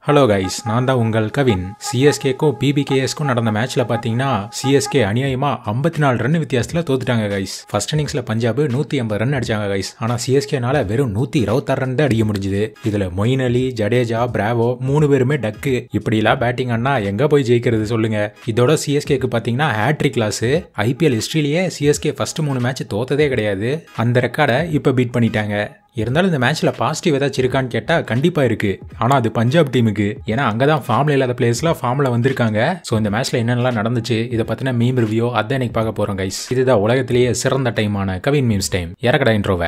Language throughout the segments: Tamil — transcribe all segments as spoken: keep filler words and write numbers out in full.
ஹலோ கைஸ், நான் தான் உங்கள் கவின். சிஎஸ்கேக்கும் பிபிகேஎஸ்க்கும் நடந்த மேட்ச்ல பாத்தீங்கன்னா சிஎஸ்கே அநியாயமா ஐம்பத்தி நாலு ரன் வித்தியாசத்துல தோத்துட்டாங்க கைஸ். ஃபர்ஸ்ட் இன்னிங்ஸ்ல பஞ்சாப் நூத்தி ஐம்பது ரன் அடிச்சாங்க கைஸ். ஆனா சிஎஸ்கேனால வெறும் நூத்தி இருபத்தாறு ரன் தான் அடிக்க முடிஞ்சது. இதுல மொயின் அலி, ஜடேஜா, பிராவோ மூணு பேருமே டக்கு. இப்படி எல்லாம் பேட்டிங் ஆனா எங்க போய் ஜெயிக்கிறது சொல்லுங்க. இதோட சிஎஸ்கேக்கு பாத்தீங்கன்னா ஹேட்ரிக் கிளாஸ். ஐபிஎல் ஹிஸ்டரியிலேயே சிஎஸ்கே ஃபர்ஸ்ட் மூணு மேட்ச் தோத்ததே கிடையாது. அந்த ரெக்கார்டை இப்ப பீட் பண்ணிட்டாங்க. இருந்தாலும் இந்த மேட்ச்ல பாசிட்டிவ் ஏதாச்சும் இருக்கான்னு கேட்டா கண்டிப்பா இருக்கு. ஆனா அது பஞ்சாப் டீமுக்கு. ஏன்னா அங்கதான் ஃபார்ம்ல இல்லாத பிளேயர்ஸ்லாம் ஃபார்ம்ல வந்திருக்காங்க. சோ இந்த மேட்ச்ல என்னென்னலாம் நடந்துச்சு இதை பத்தின மீம் ரிவ்யூ அதான் இன்னைக்கு பார்க்க போறோம் கைஸ். இதுதான் உலகத்திலேயே சிறந்த டைமான கவின் மீம்ஸ் டைம். இறக்கடா இன்ட்ரோவை.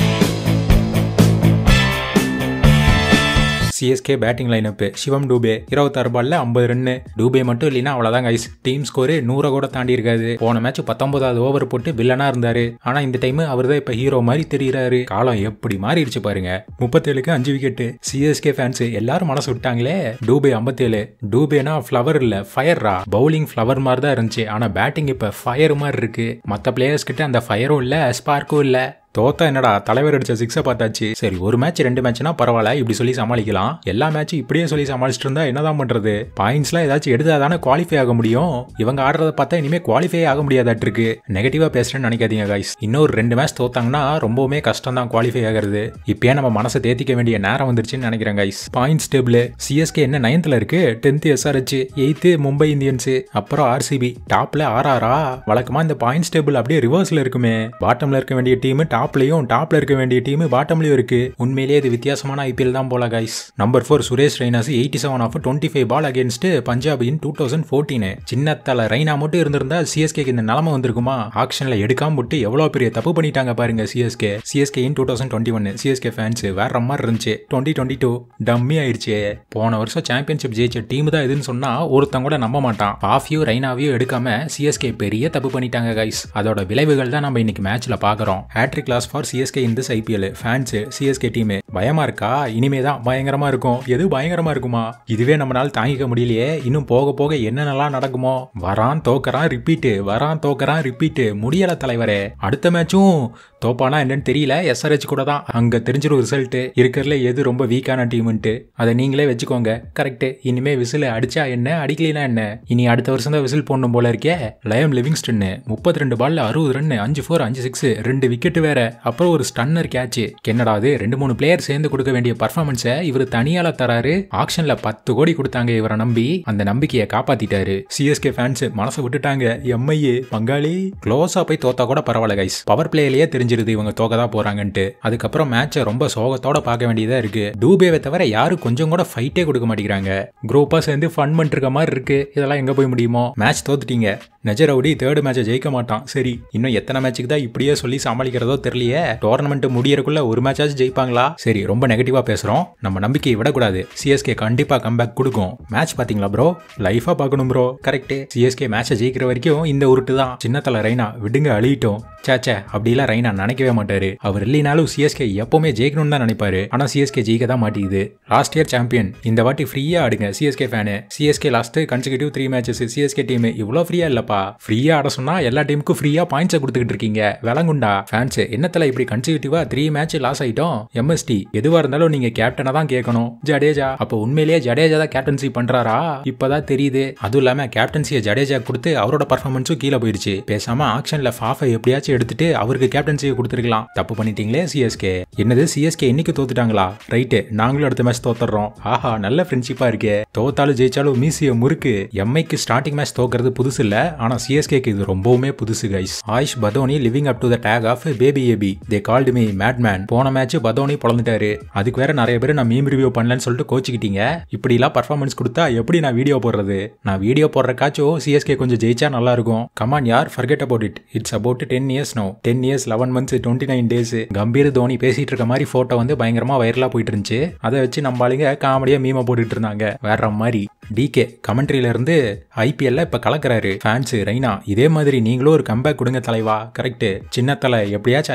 CSK batting lineup Shivam Dube இருபத்தாறு பால்ல ஐம்பது ரன்னு. டூபே மட்டும் இல்லைன்னா அவ்வளவுதான் கைஸ். டீம் ஸ்கோரு நூறு கூட தாண்டி இருக்காது. போன மேட்ச் பத்தொன்பதாவது ஓவர் போட்டு வில்லனா இருந்தாரு. ஆனா இந்த டைம் அவர் தான் இப்ப ஹீரோ மாதிரி தெரியுறாரு. காலம் எப்படி மாறிடுச்சு பாருங்க. முப்பத்தேழுக்கு அஞ்சு விக்கெட். சிஎஸ்கே ஃபேன்ஸ் எல்லாரும் மனசு விட்டாங்களே. டூபே ஐம்பத்தேழு. டூபேனா ஃபிளவர் இல்ல ஃபயர்ரா. பவுலிங் ஃபிளவர் மாதிரி தான் இருந்துச்சு. ஆனா பேட்டிங் இப்ப ஃபயர் மாதிரி இருக்கு. மத்த பிளேயர்ஸ் கிட்ட அந்த ஃபயரும் இல்ல, ஸ்பார்க்கும் இல்ல. தோத்தா என்னடா தலைவர் அடிச்ச சிக்ஸை பார்த்தாச்சு. சரி, ஒரு மேட்ச் ரெண்டு மேட்ச்னா பரவாயில்ல, இப்படி சொல்லி சமாளிக்கலாம். எல்லா மேட்சும் இப்படியே சொல்லி சமாளிச்சுட்டு இருந்தா என்னதான் பண்றது? பாயிண்ட்ஸ்லாம் ஏதாச்சும் எடுத்தா தானே குவாலிஃபை ஆக முடியும். இவங்க ஆடுறத பார்த்தா இனிமே குவாலிஃபை ஆக முடியாதாட்டு இருக்கு. நெகட்டிவா பேசுறேன்னு நினைக்காதீங்க கைஸ். இன்னொரு ரெண்டு மேட்ச் தோத்தாங்கன்னா ரொம்பவுமே கஷ்டம் தான் குவாலிஃபை ஆகிறது. இப்பயே நம்ம மனசை தேத்திக்க வேண்டிய நேரம் வந்துருச்சுன்னு நினைக்கிறேன் கைஸ். பாயிண்ட்ஸ் டேபிள் சிஎஸ்கே என்ன நைன்த்ல இருக்கு. Tenth SRH, eighth Mumbai Indians, அப்புறம் ஆர்சிபி. டாப்ல ஆர்ஆரா. வழக்கமா இந்த பாயிண்ட்ஸ் டேபிள் அப்படியே ரிவர்ஸ்ல இருக்குமே. பாட்டம்ல இருக்க வேண்டிய டீம் டாப்லயும், டாப்ல இருக்க வேண்டிய டீம் பாட்டம்லயும் இருக்கு. உண்மையிலேயே இது வித்தியாசமான ஐபிஎல் தான் போல guys. Number four Suresh Raina's eighty seven off twenty five ball against Punjab in two thousand fourteen. சின்ன தலை ரெய்னா மட்டும் இருந்திருந்தா சிஎஸ்கேக்கு இந்த நிலைமை வந்திருக்குமா? ஆக்ஷன்ல எடுக்காம போட்டு எவ்வளவு பெரிய தப்பு பண்ணிட்டாங்க பாருங்க CSK. CSK in two thousand twenty one CSK fans வேற மாதிரி இருந்துச்சு. டுவெண்ட்டி டுவெண்ட்டி டூ டம்மி ஆயிடுச்சு. போன வருஷம் சாம்பியன்ஷிப் ஜெயிச்ச டீம் தான் இதுன்னு சொன்னா ஒருத்தங்க கூட நம்ப மாட்டான். ஆஃபியோ ரெய்னாவையோ எடுக்காம சிஎஸ்கே பெரிய தப்பு பண்ணிட்டாங்க கைஸ். அதோட விளைவுகள் தான் நம்ம இன்னைக்கு மேட்ச்ல பாக்குறோம். Hattrick class for CSK in this IPL. Fans CSK team பயமா இருக்கா? இனிமே தான் பயங்கரமா இருக்கும். எது பயங்கரமா இருக்குமா? இதுவே நம்மளால தாங்கிக்க முடியலையே. இன்னும் போக போக என்னென்னலாம் நடக்குமோ? வரான் தோக்கறான் ரிப்பீட், வரான் தோக்கறான் ரிப்பீட். முடியல தலைவரே. அடுத்த மேட்சும் தோப்பானா என்னன்னு தெரியல. எஸ்ஆர்ஹெச் கூட தான். அங்க தெரிஞ்சிடும் ரிசல்ட். இருக்கிறதுல எது ரொம்ப வீக்கான டீம்ட்டு. அதை நீங்களே வச்சுக்கோங்க. கரெக்ட். இனிமே விசில் அடிச்சா என்ன, அடிக்கலைனா என்ன? இனி அடுத்த வருஷம் தான் விசில் போடணும் போல இருக்கே. லயம் லிவிங்ஸ்டன் முப்பத்தி ரெண்டு பால்ல அறுபது ரன், அஞ்சு ஃபோர் அஞ்சு சிக்ஸ், ரெண்டு விக்கெட் வேற. அப்புறம் ஒரு ஸ்டன்னர் கேட்ச். என்னடா அது, ரெண்டு மூணு பிளேயர் சேர்ந்து கொடுக்க வேண்டிய பர்ஃபார்மன்ஸை இவர் தனியால தராரு. ஆக்ஷன்ல பத்து கோடி கொடுத்தாங்க இவரை நம்பி. அந்த நம்பிக்கையை காப்பாத்திட்டாரு. சிஎஸ்கே ஃபேன்ஸ் மனசை விட்டுட்டாங்க. எம்ஐஏ பங்காளி க்ளோஸா போய் தோத்தா கூட பரவாயில்ல கைஸ். பவர் பிளேலயே தெரிஞ்சிருது இவங்க தோக்கதா போறாங்கன்ட்டு. அதுக்கப்புறம் மேட்சை ரொம்ப சோகத்தோட பார்க்க வேண்டியதா இருக்கு. டூபேவை தவிர யாரும் கொஞ்சம் கூட ஃபைட்டே கொடுக்க மாட்டேங்கிறாங்க. குரூப்பா சேர்ந்து ஃபன் பண்ணிட்டு இருக்க மாதிரி இருக்கு. இதெல்லாம் எங்க போய் முடியுமோ? மேட்ச் தோத்துட்டீங்க. நஜரவுடி தேர்ட் மேட்சை ஜெயிக்க மாட்டான். சரி, இன்னும் எத்தனை மேட்சுக்கு தான் இப்படியே சொல்லி சமாளிக்கிறதோ தெரியலையே. டோர்னமெண்ட் முடியறதுக்குள்ள ஒரு மேட்சாச்சும் ஜெயிப்பாங்களா? சரி, ரொம்ப நெகட்டிவா பேசுறோம். நம்ம நம்பிக்கையை விடக்கூடாது. சிஎஸ்கே கண்டிப்பா கம்பேக் கொடுக்கும். மேட்ச் பாத்தீங்களா ப்ரோ? லைஃபா பார்க்கணும் ப்ரோ. கரெக்ட். சிஎஸ்கே மேட்சை ஜெயிக்கிற வரைக்கும் இந்த உருட்டு தான். சின்னத்தல ரெய்னா விடுங்க, அழியிட்டோம். சேச்சே, அப்படிலாம் ரெய்னா நினைக்கவே மாட்டாரு. அவர் இல்லைனாலும் சிஎஸ்கே எப்பவுமே ஜெயிக்கணும்னு தான் நினைப்பாரு. ஆனா சிஎஸ்கே ஜெயிக்க தான் மாட்டேங்குது. Last year champion. இந்த வாட்டி ஃப்ரீயா ஆடுங்க CSK fan. CSK lost consecutive three matches. CSK team இவ்வளவு ஃப்ரீயா இல்லப்பா. ஃப்ரீயா ஆட சொன்னா எல்லா டீமுக்கும் ஃப்ரீயா பாயிண்ட்ஸ் கொடுத்துக்கிட்டு இருக்கீங்க. விளங்குண்டா ஃபேன்ஸ். என்னத்துல இப்படி கன்சிக்யூட்டிவா த்ரீ மேட்ச் லாஸ் ஆயிட்டோம். எம்எஸ்டி எதுவா இருந்தாலும் நீங்க கேப்டனா தான் கேட்கணும். ஜடேஜா அப்ப உண்மையிலேயே ஜடேஜா தான் கேப்டன்சி பண்றாரா? இப்பதான் தெரியுது. அதுவும் இல்லாம கேப்டன்சியை ஜடேஜா கொடுத்து அவரோட பர்ஃபார்மன்ஸும் கீழே போயிருச்சு. பேசாம ஆக்ஷன்ல ஃபாஃபை எப்படியாச்சும் எடுத்துட்டு அவருக்கு கேப்டன்சியை கொடுத்துருக்கலாம். தப்பு பண்ணிட்டீங்களே சிஎஸ்கே. என்னது சிஎஸ்கே இன்னைக்கு தோத்துட்டாங்களா? ரைட்டு, நாங்களும் அடுத்த மேட்ச் தோத்துறோம். ஆஹா, நல்ல ஃப்ரெண்ட்ஷிப்பா இருக்கே. தோத்தாலும் ஜெயிச்சாலும் மீசிய முறுக்கு. எம்ஐக்கு ஸ்டார்டிங் மேட்ச் தோக்கிறது புதுசு இல்ல. ஆனா சிஎஸ்கேக்கு இது ரொம்பவுமே புதுசு guys. Ayush Badoni living up to the tag off baby AB. They called me madman. போன மேட்ச் பதோனி பொளந்துட்டாரு. அதுக்கு வேற நிறைய பேர் நான் மீம் ரிவ்யூ பண்ணலன்னு சொல்லிட்டு கோச்சிக்கிட்டீங்க. இப்படி எல்லாம் பர்ஃபார்மன்ஸ் கொடுத்தா எப்படி நான் வீடியோ போடுறது? நான் வீடியோ போடுறக்காச்சும் சிஎஸ்கே கொஞ்சம் ஜெயிச்சா நல்லா இருக்கும். கமான் யார், forget about it. It's about ten years no. Ten years eleven months twenty nine days. Gambhir Dhoni பேசிட்டு இருக்க மாதிரி போட்டோ வந்து பயங்கரமா வைரலா போயிட்டு இருந்துச்சு. அதை வச்சு நம்ம ஆளுங்க காமெடியா மீமா போட்டுட்டு இருந்தாங்க வேற மாதிரி. டிகே கமெண்ட்ரியில இருந்து ஐபிஎல்ல இப்ப கலக்குறாரு. ஃபேன்ஸ் ரெய்னா இதே மாதிரி நீங்களும் ஒரு கம்பேக் கொடுங்க தலைவா. கரெக்ட். சின்ன தலை எப்படியாச்சும்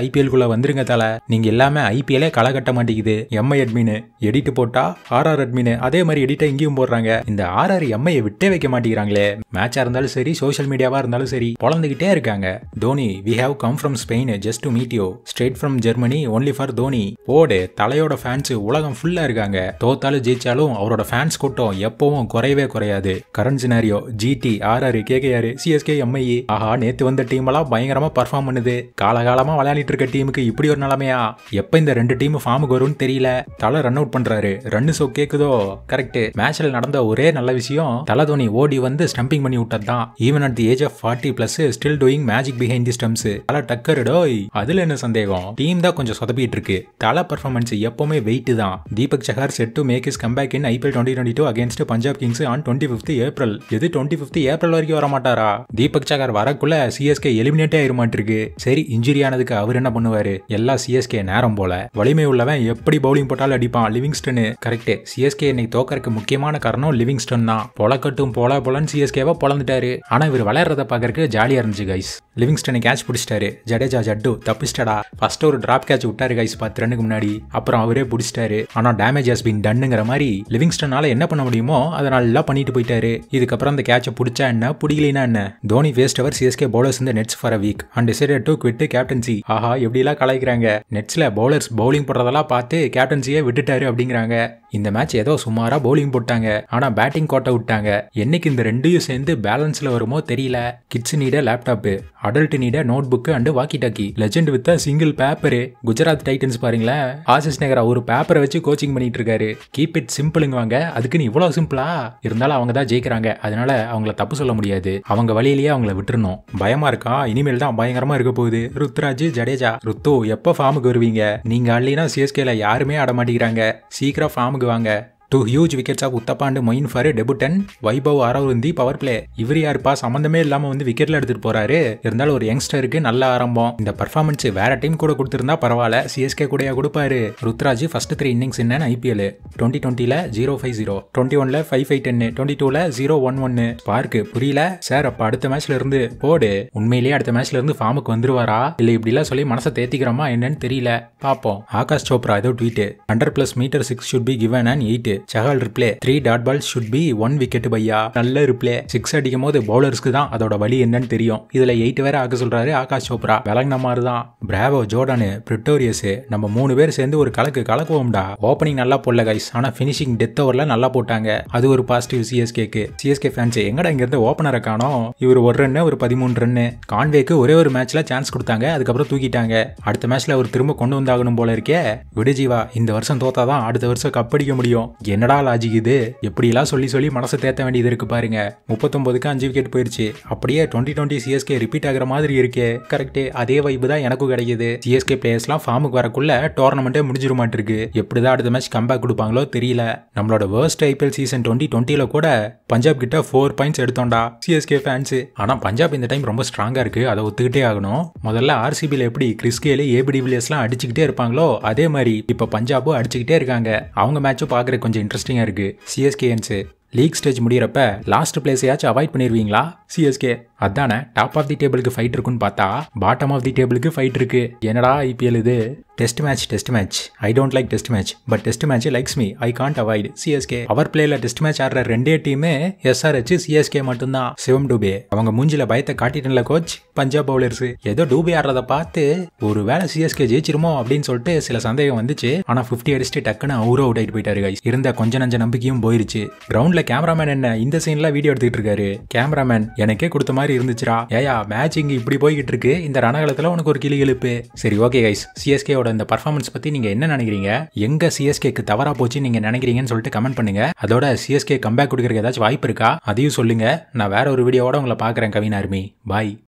ஐபிஎல்குள்ள வந்துருங்க தல, நீங்க எல்லாமே ஐபிஎல்லே களை கட்ட மாட்டேங்குது. எம்ஐ அட்மின் எடிட் போட்டா ஆர்ஆர் அட்மின் அதே மாதிரி எடிட்டா இங்கேயும் போடுறாங்க. இந்த ஆர்ஆர் எம்ஐ விட்டே வைக்க மாட்டேங்கிறாங்களே. மேட்சா இருந்தாலும் சரி, சோஷியல் மீடியாவா இருந்தாலும் சரி, பொழந்துகிட்டே இருக்காங்க. Dhoni, we have come from Spain just to meet you, straight from Germany only for Dhoni. போடு, தலையோட ஃபேன்ஸ் உலகம் ஃபுல்லா இருக்காங்க. தோத்தாலும் ஜெயிச்சாலும் அவரோட ஃபேன்ஸ் கூட்டம் எப்பவும் குறையவே குறையாது. Current scenario GT, RR, KKR, CSK, MI. ஆஹா, நேத்து வந்த டீம் எல்லாம் பயங்கரமா பர்ஃபார்ம் பண்ணுது. காலகாலமா விளையாடிட்டு இருக்க டீமுக்கு இப்படி ஒரு நிலைமையா? எப்ப இந்த ரெண்டு டீம் ஃபார்முக்கு வரும்னு தெரியல. தலை ரன் அவுட் பண்றாரு, ரன் சோ கேக்குதோ. கரெக்ட். மேட்ச்ல நடந்த ஒரே நல்ல விஷயம் தலை தோனி ஓடி வந்து ஸ்டம்பிங் பண்ணி விட்டதுதான். Even at the age of forty plus still doing magic behind the stumps. தலை டக்கர்டோய். அதுல என்ன சந்தேகம்? டீம் தான் கொஞ்சம் சொதப்பிட்டு இருக்கு. தலை பர்ஃபார்மன்ஸ் எப்பவுமே வெயிட் தான். Deepak Chahar set to make his comeback in IPL twenty twenty two against Punjab kings on twenty fifth April. எது டுவெண்ட்டி ஃபிஃப்த் ஏப்ரல் வரைக்கும் வர மாட்டாரா? தீபக் சஹார் வரக்குள்ள சிஎஸ்கே எலிமினேட்டே ஆயிர மாட்டிருக்கு. சரி, இன்ஜுரி ஆனதுக்கு அவர் என்ன பண்ணுவாரு? எல்லா சிஎஸ்கே நேரம் போல. வலிமை உள்ளவன் எப்படி பவுலிங் போட்டாலும் அடிப்பான். லிவிங்ஸ்டன். கரெக்ட். சிஎஸ்கே இன்னைக்கு தோக்கறதுக்கு முக்கியமான காரணம் லிவிங்ஸ்டன் தான். பொலக்கட்டும் போல போலன்னு சிஎஸ்கேவா பொழந்துட்டாரு. ஆனா இவர் விளையாடுறத பாக்கறதுக்கு ஜாலியா இருந்துச்சு கைஸ். லிவிங்ஸ்டன் கேட்ச் பிடிச்சிட்டாரு. ஜடேஜா ஜட்டு தப்பிச்சிட்டடா. ஃபர்ஸ்ட் ஒரு டிராப் கேட்ச் விட்டாரு கைஸ் பத்து ரன்னுக்கு முன்னாடி. அப்புறம் அவரே பிடிச்சிட்டாரு. ஆனா டேமேஜ் ஹஸ் பீன் டன்னுங்கிற மாதிரி லிவிங்ஸ்டனால என்ன பண்ண முடியுமோ அதை நல்லா பண்ணிட்டு போயிட்டாரு. இதுக்கப்புறம் அந்த கேட்சை பிடிச்சா என்ன, பிடிக்கலனா என்ன? Dhoni faced our CSK bowlers இந்த nets for a week and decided to quit captaincy. ஆஹா, எப்படிலாம் கலாய்க்கிறாங்க. நெட்ஸ்ல பவுலர்ஸ் பவுலிங் போடுறதெல்லாம் பார்த்து கேப்டன்சியே விட்டுட்டாரு அப்படிங்கிறாங்க. இந்த மேட்ச் ஏதோ சுமாரா பவுலிங் போட்டாங்க, ஆனா பேட்டிங் கோட்டை விட்டாங்க. என்னைக்கு இந்த ரெண்டையும் சேர்ந்து பேலன்ஸ்ல வருமோ தெரியல. Kids need laptop, adult need note book and walkie talkie. Legend with single paper. Gujarat Titans பாருங்களேன், ஆசிஸ் நகரா ஒரு பேப்பரை வச்சு கோச்சிங் பண்ணிட்டு இருக்காரு. கீப் இட் சிம்பிள்ங்க வாங்க. அதுக்குன்னு இவ்வளவு சிம்பிளா? இருந்தாலும் அவங்க தான் ஜெயிக்கிறாங்க, அதனால அவங்கள தப்பு சொல்ல முடியாது. அவங்க வழியிலேயே அவங்கள விட்டுறணும். பயமா இருக்கா? இனிமேல் தான் பயங்கரமா இருக்க போகுது. ருத்ராஜ், ஜடேஜா. ருத்து எப்ப ஃபார்முக்கு வருவீங்க? நீங்க ஆடலினா சிஎஸ்கேல யாருமே ஆட மாட்டேங்கிறாங்க. சீக்கிரம் ஃபார்முக்கு வாங்க. Two huge wickets of Uthappa and Moin for debutant Vaibhav அரவிந்தி பவர் பிளே. இவர் யாருப்பா சம்பந்தமே இல்லாம வந்து விக்கெட்ல எடுத்துட்டு போறாரு. இருந்தாலும் ஒரு யங்ஸ்டருக்கு நல்ல ஆரம்பம். இந்த பர்ஃபார்மன்ஸ் வேற டீம் கூட கொடுத்திருந்தா பரவாயில்ல, சிஎஸ்கே கூடயா கொடுப்பாரு. ருத்ராஜ் ஃபர்ஸ்ட் த்ரீ இன்னிங்ஸ் என்னன்னு ஐபிஎல் டுவெண்ட்டி டுவெண்ட்டில ஜீரோ ஃபைவ் ஜீரோ, டுவெண்ட்டி ஒன்ல ஃபைவ் ஃபைவ் டென், டுவெண்ட்டி டூல ஜீரோ ஒன் ஒன்னு. பார்க்கு புரியல சார். அப்ப அடுத்த மேட்ச்ல இருந்து போடு. உண்மையிலேயே அடுத்த மேட்ச்ல இருந்து ஃபார்முக்கு வந்துருவாரா இல்ல இப்படி எல்லாம் சொல்லி மனசை தேத்திக்கிறோமா என்னன்னு தெரியல. பாப்போம். ஆகாஷ் சோப்ரா ஏதோ tweet. Hundred plus meter six should be given and eight. Chahal reply. Three dot ball should be one wicket பையா. நல்ல ரிப்ளே. சிக்ஸ் அடிக்கும் போது பவுலர்ஸ்க்கு தான் அதோட வலி என்னன்னு தெரியும். இதுல எயிட் வேற ஆக்க சொல்றாரு ஆகாஷ் சோப்ரா. விளங்கின மாதிரி தான். பிராவோ, ஜோர்டானு, பிரிட்டோரியஸ், நம்ம மூணு பேர் சேர்ந்து ஒரு கலக்கு கலக்குவோம்டா. ஓப்பனிங் நல்லா போடல கைஸ், ஆனா பினிஷிங் டெத் ஓவர்ல நல்லா போட்டாங்க. அது ஒரு பாசிட்டிவ் சிஎஸ்கேக்கு. சிஎஸ்கே ஃபேன்ஸ் எங்கடா இங்க இருந்து ஓப்பனரை காணோம். இவர் ஒரு ரன்னு, ஒரு பதிமூணு ரன்னு. கான்வேக்கு ஒரே ஒரு மேட்ச்ல சான்ஸ் கொடுத்தாங்க, அதுக்கப்புறம் தூக்கிட்டாங்க. அடுத்த மேட்ச்ல அவர் திரும்ப கொண்டு வந்தாகணும் போல இருக்கே. விடுஜீவா, இந்த வருஷம் தோத்தாதான் அடுத்த வருஷம் கப்படிக்க முடியும். என்னடா லாஜிக் இது? எப்படி எல்லாம் சொல்லி சொல்லி மனசை தேத்த வேண்டியது இருக்கு பாருங்க. முப்பத்தொன்பதுக்கு அஞ்சு விக்கெட் போயிருச்சு. அப்படியே டுவெண்ட்டி டுவெண்ட்டி சிஎஸ்கே ரிப்பீட் ஆகிற மாதிரி இருக்கே. கரெக்ட். அதே வைப்பு தான் எனக்கும் கிடைக்குது. சிஎஸ்கே பிளேயர்ஸ் எல்லாம் ஃபார்முக்கு வரக்குள்ள டோர்னமெண்டே முடிஞ்சிட மாட்டிருக்கு. எப்படிதான் அடுத்த மேட்ச் கம்பேக் கொடுப்பாங்களோ தெரியல. நம்மளோட வேர்ஸ்ட் ஐபிஎல் சீசன் டுவெண்ட்டி டுவெண்ட்டில கூட பஞ்சாப் கிட்ட ஃபோர் பாயிண்ட்ஸ் எடுத்தோம்டா சிஎஸ்கே ஃபேன்ஸ். ஆனா பஞ்சாப் இந்த டைம் ரொம்ப ஸ்ட்ராங்கா இருக்கு, அதை ஒத்துக்கிட்டே ஆகணும். முதல்ல ஆர்சிபில எப்படி கிறிஸ்கேல ஏபிடி வில்லியர்ஸ் எல்லாம் அடிச்சுக்கிட்டே இருப்பாங்களோ அதே மாதிரி இப்ப பஞ்சாபும் அடிச்சுக்கிட்டே இருக்காங்க. அவங்க மேட்சும் பாக்குற கொஞ்சம் இன்ட்ரெஸ்டிங்கா இருக்கு. சிஎஸ்கேன்ஸ் லீக் ஸ்டேஜ் முடியறப்ப லாஸ்ட் பிளேஸையாச்சும் அவாய்ட் பண்ணிருவீங்களா சிஎஸ்கே? அதானே டாப் ஆஃப் தி டேபிளுக்கு ஃபைட் இருக்குன்னு பார்த்தா பாட்டம் ஆஃப் தி டேபிளுக்கு ஃபைட் இருக்கு. என்னடா ஐபிஎல் இது? Test match test match I don't like test match but test match likes me. I can't avoid CSK. அவர் பிளேல டெஸ்ட் மேட்ச் ஆடுற ரெண்டே டீமே எஸ்ஆர்ஹெச், சிஎஸ்கே மட்டும்தான். சிவம் டூபே அவங்க மூஞ்சில பயத்தை காட்டிட்டல கோச். பஞ்சாப் பவுலர்ஸ் ஏதோ டூபே ஆடுறத பார்த்து ஒரு வேளை சிஎஸ்கே ஜெயிச்சிருமோ அப்படின்னு சொல்லிட்டு சில சந்தேகம் வந்துச்சு. ஆனா பிப்டி அடிச்சுட்டு டக்குன்னு அவரும் அவுட் ஆயிட்டு போயிட்டாரு கைஸ். இருந்த கொஞ்ச நஞ்ச நம்பிக்கையும் போயிருச்சு. கிரவுண்ட்ல கேமராமேன் என்ன இந்த சீன்ல வீடியோ எடுத்துட்டு இருக்காரு. கேமராமேன் எனக்கே கொடுத்த மாதிரி இருந்துச்சுடா. ஏயா மேட்ச் இங்க இப்படி போய்கிட்டு இருக்கு, இந்த ரணகாலத்துல உனக்கு ஒரு கிளி எழுப்பு. சரி ஓகே கைஸ், சிஎஸ்கே ஓட இந்த பர்ஃபார்மன்ஸ் பத்தி நீங்க என்ன நினைக்கிறீங்க? எங்க சிஎஸ்கேக்கு தவறா போச்சு நீங்க நினைக்கிறீங்கன்னு சொல்லிட்டு கமெண்ட் பண்ணுங்க. அதோட சிஎஸ்கே கம்பேக் கொடுக்கறதுக்கு ஏதாச்சும் வாய்ப்பு இருக்கா அதையும் சொல்லுங்க. நான் வேற ஒரு வீடியோவோட உங்களை பாக்குறேன். கவின் ஆர்மி பாய்.